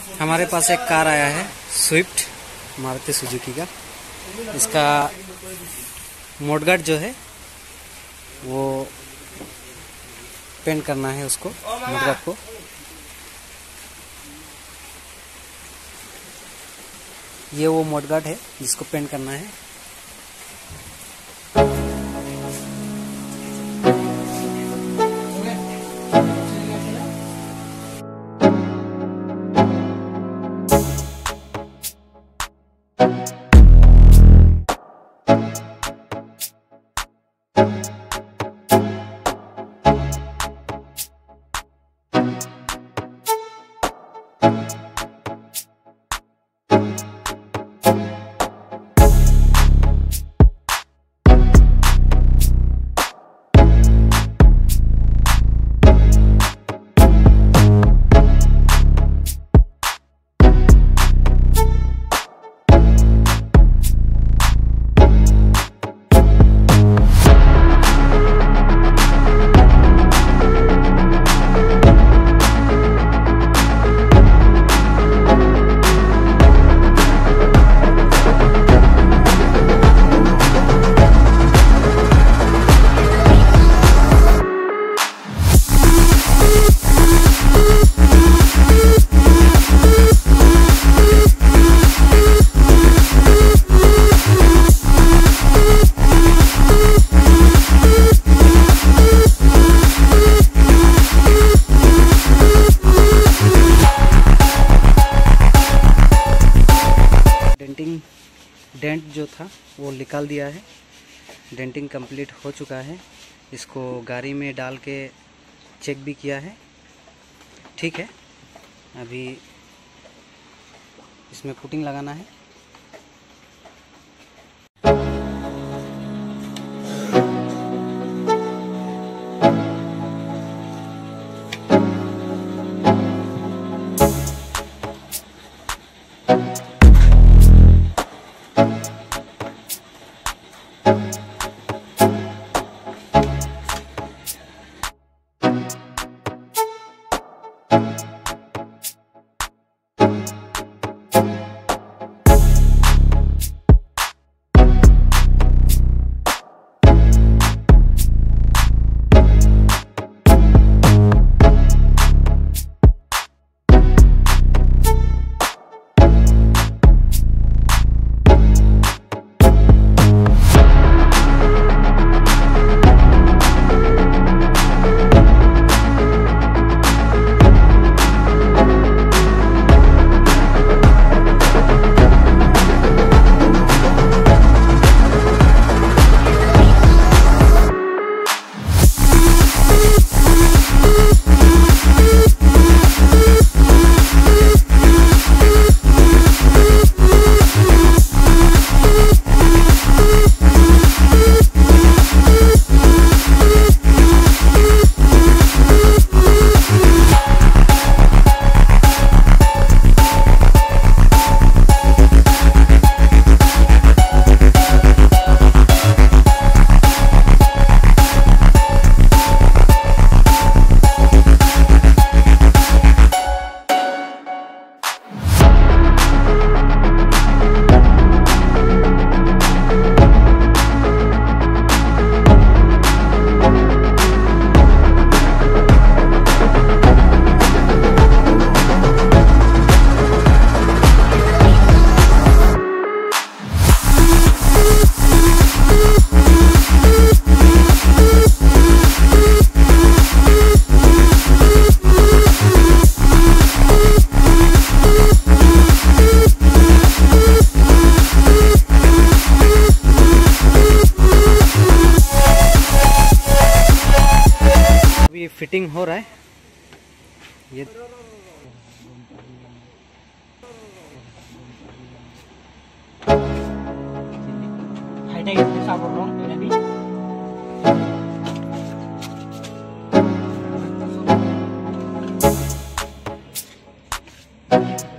हमारे पास एक कार आया है स्विफ्ट मारुति सुजुकी का। इसका मडगार्ड जो है वो पेंट करना है, उसको मडगार्ड को। ये वो मडगार्ड है जिसको पेंट करना है। डेंट जो था वो निकाल दिया है। डेंटिंग कंप्लीट हो चुका है। इसको गाड़ी में डाल के चेक भी किया है, ठीक है। अभी इसमें पुटिंग लगाना है। फिटिंग हो रहा है। ये हाइट